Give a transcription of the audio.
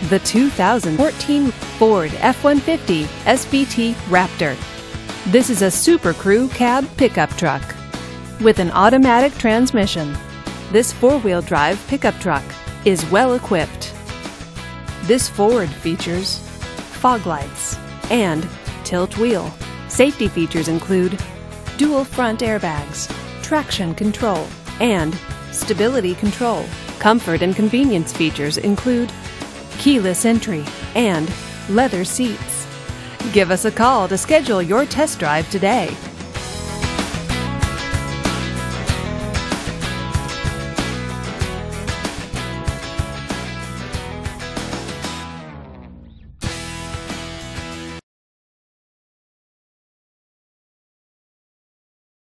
the 2014 Ford F-150 SVT Raptor. This is a Super Crew cab pickup truck with an automatic transmission. This four-wheel drive pickup truck is well equipped. This Ford features fog lights and tilt wheel. Safety features include dual front airbags, traction control, and stability control. Comfort and convenience features include keyless entry and leather seats. Give us a call to schedule your test drive today.